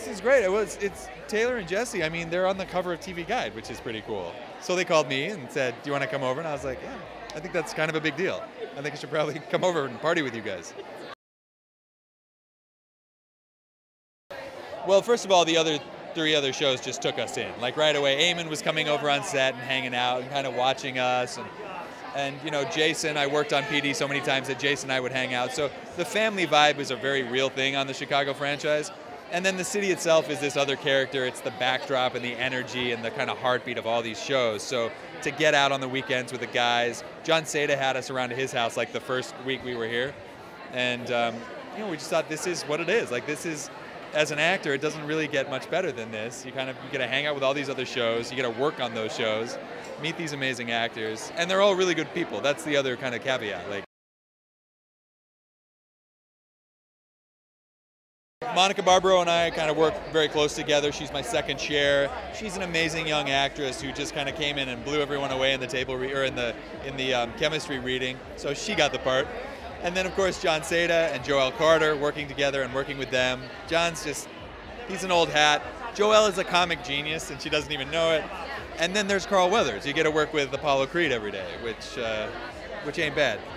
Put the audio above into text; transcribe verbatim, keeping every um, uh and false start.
this is great. It was, it's Taylor and Jesse. I mean, they're on the cover of T V Guide, which is pretty cool. So they called me and said, do you want to come over? And I was like, yeah, I think that's kind of a big deal. I think I should probably come over and party with you guys. Well, first of all, the other three other shows just took us in. Like right away, Eamon was coming over on set and hanging out and kind of watching us. And, and you know, Jason, I worked on P D so many times that Jason and I would hang out. So the family vibe is a very real thing on the Chicago franchise. And then the city itself is this other character. It's the backdrop and the energy and the kind of heartbeat of all these shows. So to get out on the weekends with the guys, John Seda had us around to his house like the first week we were here. And um, you know, we just thought this is what it is. Like this is, as an actor, it doesn't really get much better than this. You kind of you get to hang out with all these other shows. You get to work on those shows, meet these amazing actors, and they're all really good people. That's the other kind of caveat. Like Monica Barbaro and I kind of work very close together. She's my second chair. She's an amazing young actress who just kind of came in and blew everyone away in the table re or in the in the um, chemistry reading. So she got the part. And then, of course, John Seda and Joel Carter working together and working with them. John's just, he's an old hat. Joelle is a comic genius, and she doesn't even know it. And then there's Carl Weathers. You get to work with Apollo Creed every day, which, uh, which ain't bad.